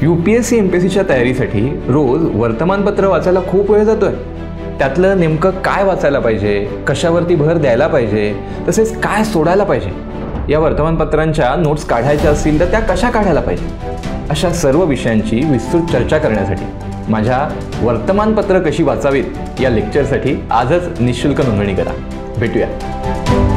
UPSC MPSCच्या तयारीसाठी रोज वर्तमानपत्र वाचायला खूप वेळ जातोय. त्यातलं नेमकं काय वाचायला पाहिजे, कशावरती भर द्यायला पाहिजे, तसेच काय सोडायला पाहिजे, या वर्तमानपत्रांच्या नोट्स काढायच्या असतील तर त्या कशा काढायला पाहिजे, अशा सर्व विषयांची विस्तृत चर्चा करण्यासाठी माझ्या वर्तमानपत्र कशी वाचावीत या लेक्चरसाठी आजच निःशुल्क नोंदणी करा. भेटूया.